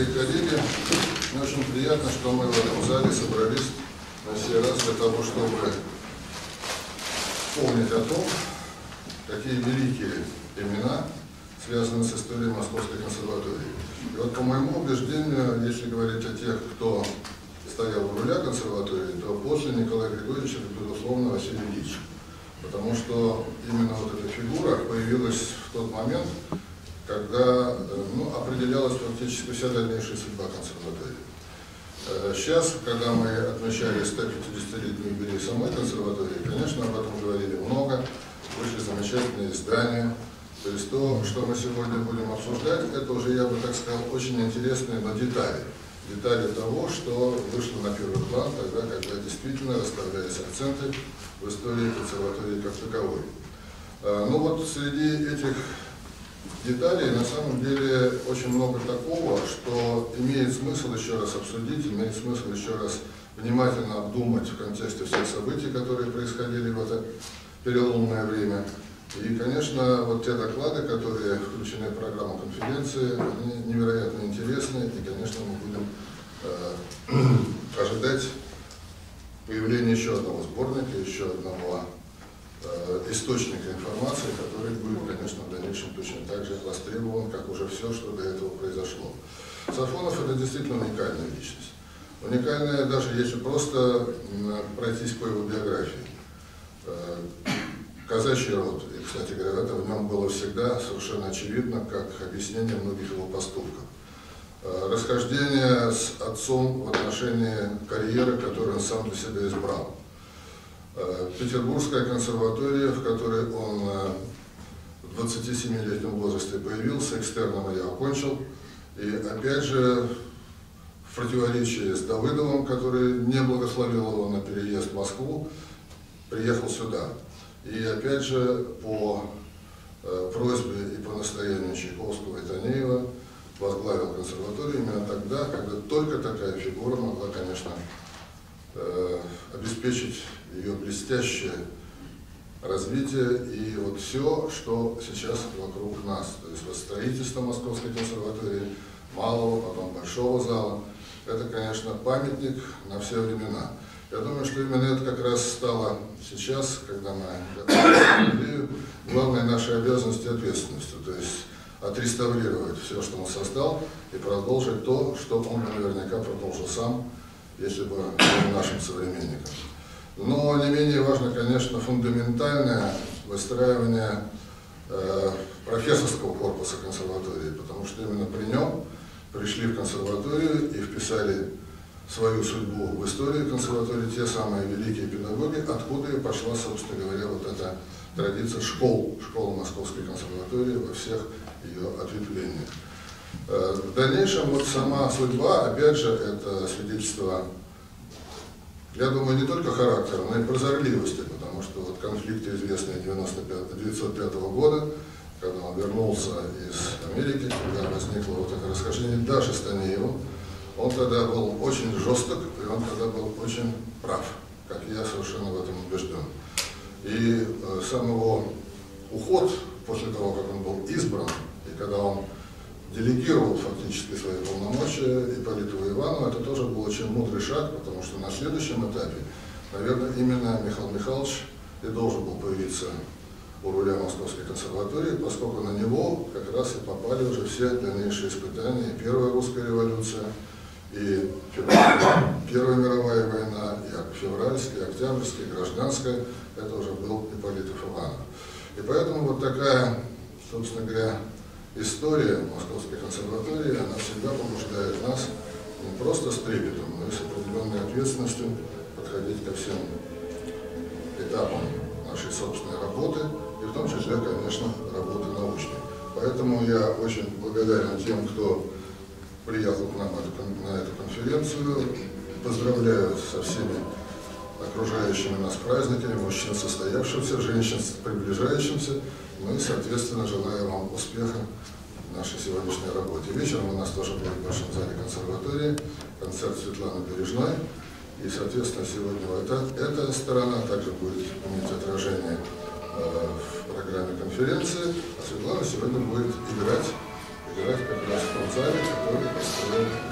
дорогие коллеги, мне очень приятно, что мы в этом зале собрались на сей раз для того, чтобы помнить о том, какие великие имена связаны с историей Московской консерватории. И вот по моему убеждению, если говорить о тех, кто стоял у руля консерватории, то после Николая Григорьевича это, безусловно, Василий Ильич. Потому что именно вот эта фигура появилась в тот момент, когда определялась фактически вся дальнейшая судьба консерватории. Сейчас, когда мы отмечали 150-летний юбилей самой консерватории, конечно, об этом говорили много, вышли замечательные издания. То есть то, что мы сегодня будем обсуждать, это уже, я бы так сказал, очень интересные, но детали. Детали того, что вышло на первый план тогда, когда действительно расставлялись акценты в истории консерватории как таковой. Ну вот среди этих деталей на самом деле очень много такого, что имеет смысл еще раз обсудить, имеет смысл еще раз внимательно обдумать в контексте всех событий, которые происходили в это переломное время. И, конечно, вот те доклады, которые включены в программу конференции, они невероятно интересны, и, конечно, мы будем ожидать появления еще одного сборника, еще одного источника информации, который будет, конечно, в дальнейшем точно так же востребован, как уже все, что до этого произошло. Сафонов — это действительно уникальная личность. Уникальная, даже если просто пройтись по его биографии. Казачий род, и, кстати говоря, это в нем было всегда совершенно очевидно, как объяснение многих его поступков. Расхождение с отцом в отношении карьеры, которую он сам для себя избрал. Петербургская консерватория, в которой он в 27-летнем возрасте появился, экстерном я окончил. И опять же, в противоречии с Давыдовым, который не благословил его на переезд в Москву, приехал сюда. И опять же, по просьбе и по настоянию Чайковского и Танеева возглавил консерваторию именно тогда, когда только такая фигура могла, конечно, обеспечить ее блестящее развитие и вот все, что сейчас вокруг нас. То есть вот строительство Московской консерватории, малого, потом большого зала, это, конечно, памятник на все времена. Я думаю, что именно это как раз стало сейчас, когда мы готовим главной нашей обязанностью и ответственностью. То есть отреставрировать все, что он создал, и продолжить то, что он наверняка продолжил сам, если бы был нашим современником. Но не менее важно, конечно, фундаментальное выстраивание профессорского корпуса консерватории, потому что именно при нем пришли в консерваторию и вписали свою судьбу в историю консерватории те самые великие педагоги, откуда и пошла, собственно говоря, вот эта традиция школы Московской консерватории во всех ее ответвлениях. В дальнейшем вот сама судьба, опять же, это свидетельство, я думаю, не только характера, но и прозорливости, потому что вот конфликты, известные 1905 года, когда он вернулся из Америки, когда возникло вот это расхождение даже с Танеевым, он тогда был очень жесток, и он тогда был очень прав, как я совершенно в этом убежден. И сам его уход, после того, как он был избран, и когда он делегировал фактически свои полномочия Ипполиту Иванову, это тоже был очень мудрый шаг, потому что на следующем этапе, наверное, именно Михаил Михайлович и должен был появиться у руля Московской консерватории, поскольку на него как раз и попали уже все дальнейшие испытания, и Первая русская революция, и Первая мировая война, и февральская, и октябрьская, и гражданская, это уже был Ипполит Иванов. И поэтому вот такая, собственно говоря, история Московской консерватории, она всегда побуждает нас не просто с трепетом, но и с определенной ответственностью подходить ко всем этапам нашей собственной работы, и в том числе, конечно, работы научной. Поэтому я очень благодарен тем, кто приехал к нам на эту конференцию. Поздравляю со всеми окружающими нас праздниками, мужчин состоявшимся, женщин приближающимся. Ну и, соответственно, желаю вам успеха в нашей сегодняшней работе. Вечером у нас тоже будет в Большом зале консерватории концерт Светланы Бережной. И, соответственно, сегодня эта сторона также будет иметь отражение в программе конференции. А Светлана сегодня будет играть как раз в том зале, который построил года.